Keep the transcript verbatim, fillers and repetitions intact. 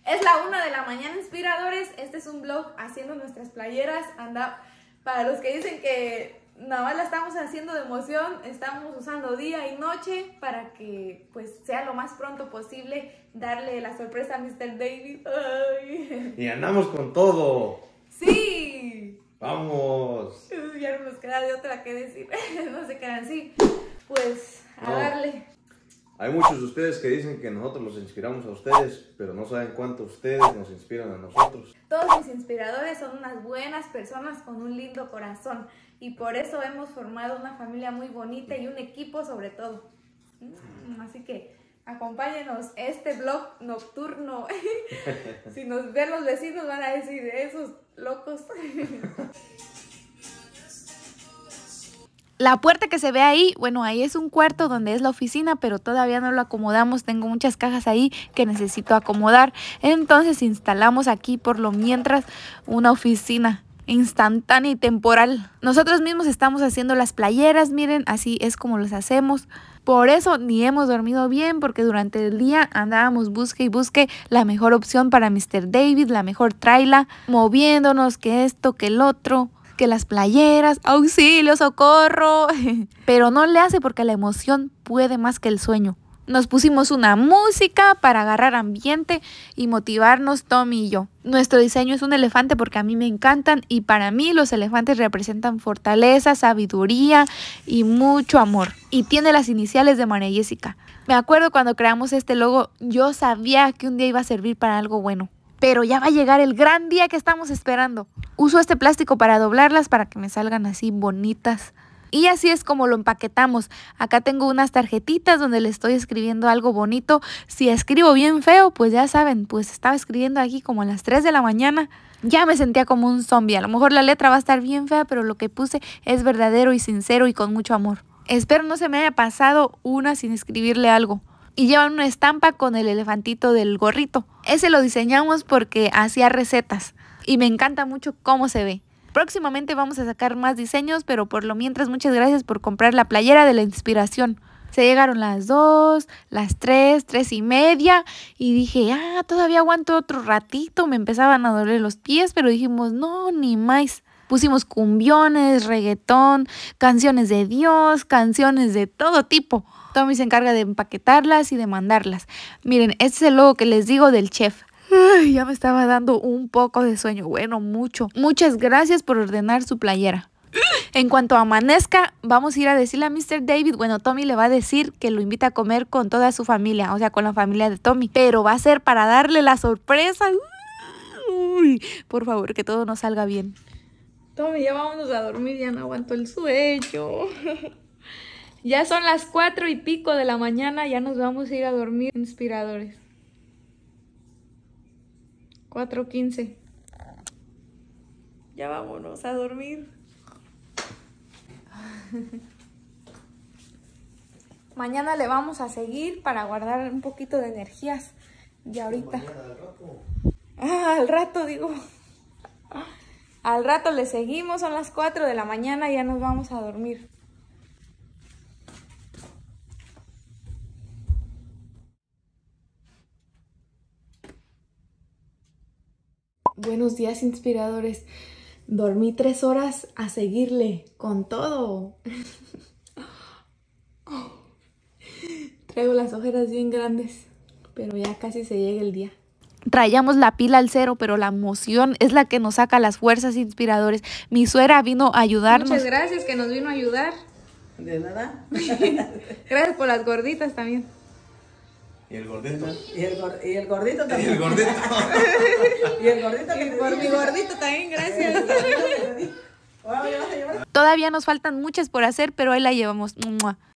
Es la una de la mañana, inspiradores. Este es un vlog haciendo nuestras playeras. Anda, para los que dicen que nada más la estamos haciendo de emoción, estamos usando día y noche para que pues sea lo más pronto posible darle la sorpresa a mister David. Ay. Y andamos con todo. ¡Sí! ¡Vamos! Uy, ya no nos queda de otra que decir. No se quedan así. Pues a No. darle. Hay muchos de ustedes que dicen que nosotros los inspiramos a ustedes, pero no saben cuánto ustedes nos inspiran a nosotros. Todos mis inspiradores son unas buenas personas con un lindo corazón y por eso hemos formado una familia muy bonita y un equipo sobre todo. Así que acompáñenos este vlog nocturno. Si nos ven los vecinos van a decir, esos locos. La puerta que se ve ahí, bueno, ahí es un cuarto donde es la oficina, pero todavía no lo acomodamos. Tengo muchas cajas ahí que necesito acomodar. Entonces instalamos aquí por lo mientras una oficina instantánea y temporal. Nosotros mismos estamos haciendo las playeras, miren, así es como las hacemos. Por eso ni hemos dormido bien, porque durante el día andábamos busque y busque la mejor opción para mister David, la mejor traila, moviéndonos, que esto, que el otro, que las playeras, auxilio, socorro. Pero no le hace porque la emoción puede más que el sueño. Nos pusimos una música para agarrar ambiente y motivarnos Tommy y yo. Nuestro diseño es un elefante porque a mí me encantan y para mí los elefantes representan fortaleza, sabiduría y mucho amor. Y tiene las iniciales de María Jessica. Me acuerdo cuando creamos este logo, yo sabía que un día iba a servir para algo bueno. Pero ya va a llegar el gran día que estamos esperando. Uso este plástico para doblarlas para que me salgan así bonitas. Y así es como lo empaquetamos. Acá tengo unas tarjetitas donde le estoy escribiendo algo bonito. Si escribo bien feo, pues ya saben, pues estaba escribiendo aquí como a las tres de la mañana. Ya me sentía como un zombie. A lo mejor la letra va a estar bien fea, pero lo que puse es verdadero y sincero y con mucho amor. Espero no se me haya pasado una sin escribirle algo. Y llevan una estampa con el elefantito del gorrito. Ese lo diseñamos porque hacía recetas y me encanta mucho cómo se ve. Próximamente vamos a sacar más diseños, pero por lo mientras muchas gracias por comprar la playera de la inspiración. Se llegaron las dos, las tres, tres y media y dije, ah, todavía aguanto otro ratito. Me empezaban a doler los pies, pero dijimos, no, ni más. Pusimos cumbiones, reggaetón, canciones de Dios, canciones de todo tipo. Tommy se encarga de empaquetarlas y de mandarlas. Miren, este es el logo que les digo del chef. Ay, ya me estaba dando un poco de sueño, bueno, mucho. Muchas gracias por ordenar su playera. En cuanto amanezca, vamos a ir a decirle a mister David, bueno, Tommy le va a decir que lo invita a comer con toda su familia, o sea, con la familia de Tommy. Pero va a ser para darle la sorpresa. Uy, por favor, que todo nos salga bien. Tommy, ya vámonos a dormir, ya no aguanto el sueño. Ya son las cuatro y pico de la mañana, ya nos vamos a ir a dormir, inspiradores. cuatro quince. Ya vámonos a dormir. Mañana le vamos a seguir para guardar un poquito de energías. Y ahorita. Ah, al rato digo. Al rato le seguimos, son las cuatro de la mañana, ya nos vamos a dormir. Buenos días, inspiradores. Dormí tres horas a seguirle con todo. Traigo las ojeras bien grandes, pero ya casi se llega el día. Traíamos la pila al cero, pero la emoción es la que nos saca las fuerzas, inspiradores. Mi suegra vino a ayudarnos. Muchas gracias que nos vino a ayudar. De nada. Gracias por las gorditas también. ¿Y el gordito? Y el, gor- y el gordito ¿Y también. el gordito? Y el gordito que Y te por dije. mi gordito también, gracias. Ahora me vas a llevar. Todavía nos faltan muchas por hacer, pero ahí la llevamos. ¡Mua!